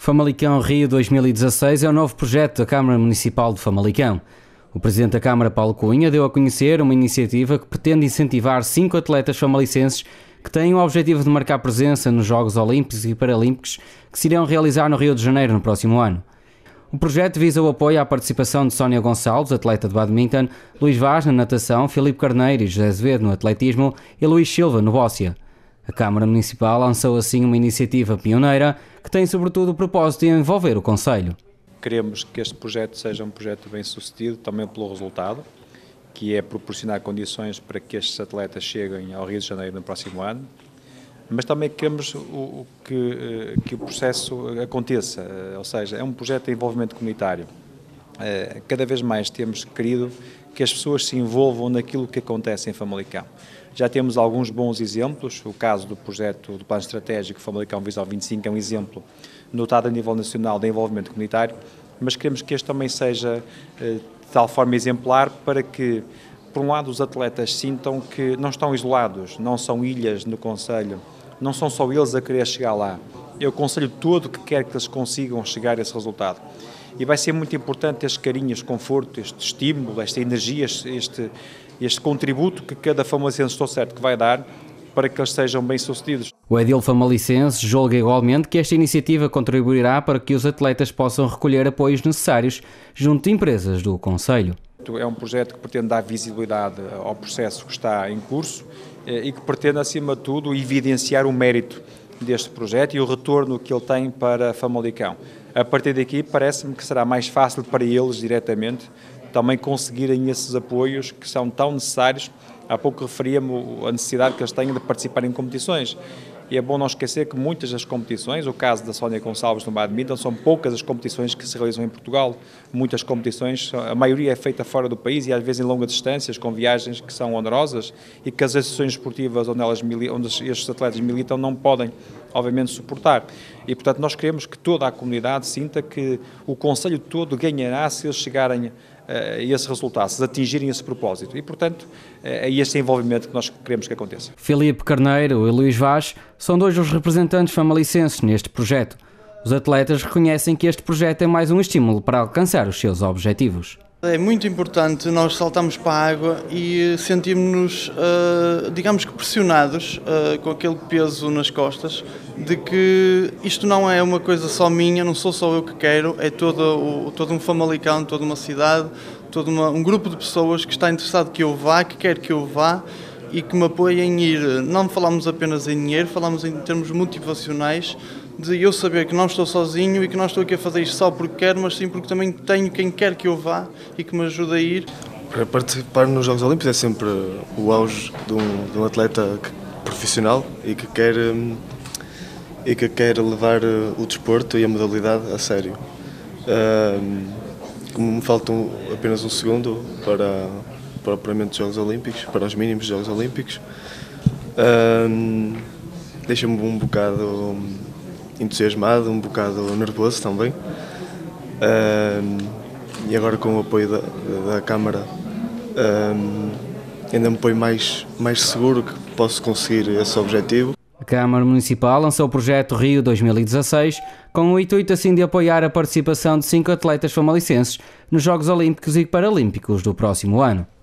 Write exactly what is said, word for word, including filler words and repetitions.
Famalicão Rio dois mil e dezasseis é o novo projeto da Câmara Municipal de Famalicão. O Presidente da Câmara, Paulo Cunha, deu a conhecer uma iniciativa que pretende incentivar cinco atletas famalicenses que têm o objetivo de marcar presença nos Jogos Olímpicos e Paralímpicos que se irão realizar no Rio de Janeiro no próximo ano. O projeto visa o apoio à participação de Sónia Gonçalves, atleta de badminton, Luís Vaz na natação, Filipe Carneiro e José Azevedo no atletismo e Luís Silva no bóssia. A Câmara Municipal lançou assim uma iniciativa pioneira que tem sobretudo o propósito de envolver o concelho. Queremos que este projeto seja um projeto bem sucedido também pelo resultado, que é proporcionar condições para que estes atletas cheguem ao Rio de Janeiro no próximo ano, mas também queremos o, o que, que o processo aconteça, ou seja, é um projeto de envolvimento comunitário. Cada vez mais temos querido que as pessoas se envolvam naquilo que acontece em Famalicão. Já temos alguns bons exemplos, o caso do projeto do Plano Estratégico Famalicão Visão vinte e cinco é um exemplo notado a nível nacional de envolvimento comunitário, mas queremos que este também seja de tal forma exemplar para que, por um lado, os atletas sintam que não estão isolados, não são ilhas no concelho, não são só eles a querer chegar lá, é o concelho todo que quer que eles consigam chegar a esse resultado. E vai ser muito importante este carinho, este conforto, este estímulo, esta energia, este, este contributo que cada famalicense estou certo que vai dar para que eles sejam bem-sucedidos. O edil famalicense julga igualmente que esta iniciativa contribuirá para que os atletas possam recolher apoios necessários junto de empresas do concelho. É um projeto que pretende dar visibilidade ao processo que está em curso e que pretende, acima de tudo, evidenciar o mérito deste projeto e o retorno que ele tem para Famalicão. A partir daqui, parece-me que será mais fácil para eles, diretamente, também conseguirem esses apoios que são tão necessários. Há pouco referia-me a necessidade que eles têm de participar em competições. E é bom não esquecer que muitas das competições, o caso da Sónia Gonçalves no badminton, são poucas as competições que se realizam em Portugal. Muitas competições, a maioria é feita fora do país e às vezes em longas distâncias, com viagens que são onerosas e que as associações esportivas onde, elas, onde estes atletas militam não podem, obviamente, suportar. E, portanto, nós queremos que toda a comunidade sinta que o concelho todo ganhará se eles chegarem a esse resultado, se atingirem esse propósito. E, portanto, é este envolvimento que nós queremos que aconteça. Filipe Carneiro e Luís Vaz são dois dos representantes famalicenses neste projeto. Os atletas reconhecem que este projeto é mais um estímulo para alcançar os seus objetivos. É muito importante nós saltarmos para a água e sentirmos-nos, uh, digamos que pressionados, uh, com aquele peso nas costas, de que isto não é uma coisa só minha, não sou só eu que quero, é todo, o, todo um Famalicão, toda uma cidade, todo uma, um grupo de pessoas que está interessado que eu vá, que quer que eu vá e que me apoiem em ir. Não falamos apenas em dinheiro, falamos em termos motivacionais, de eu saber que não estou sozinho e que não estou aqui a fazer isto só porque quero, mas sim porque também tenho quem quer que eu vá e que me ajude a ir. Para participar nos Jogos Olímpicos é sempre o auge de um, de um atleta profissional e que quer, e que quer levar o desporto e a modalidade a sério. Como me faltam apenas um segundo para, para o apuramento dos Jogos Olímpicos, para os mínimos dos Jogos Olímpicos, deixa-me um bocado entusiasmado, um bocado nervoso também. Um, e agora com o apoio da, da Câmara um, ainda me põe mais, mais seguro que posso conseguir esse objetivo. A Câmara Municipal lançou o projeto Rio dois mil e dezasseis com o intuito assim de apoiar a participação de cinco atletas famalicenses nos Jogos Olímpicos e Paralímpicos do próximo ano.